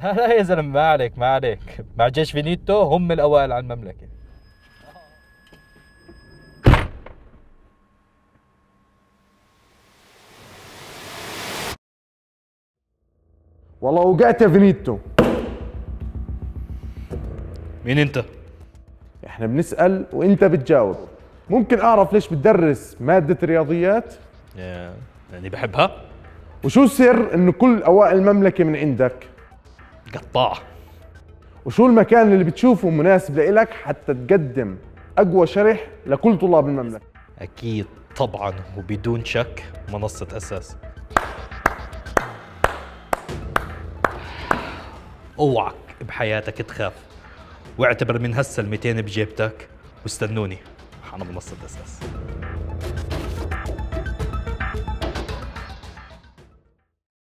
لا لا يا زلمه، ما عليك ما عليك، مع جيش فينيتو هم الاوائل على المملكه. والله وقعت يا فينيتو. مين انت؟ احنا بنسأل وانت بتجاوب. ممكن اعرف ليش بتدرس مادة الرياضيات؟ يعني بحبها. وشو سر انه كل اوائل المملكة من عندك؟ قطاع. وشو المكان اللي بتشوفه مناسب لإلك حتى تقدم اقوى شرح لكل طلاب المملكة؟ اكيد طبعا وبدون شك منصه اساس. اوعك بحياتك تخاف، واعتبر من هسه ال200 بجيبتك، واستنوني على منصه اساس.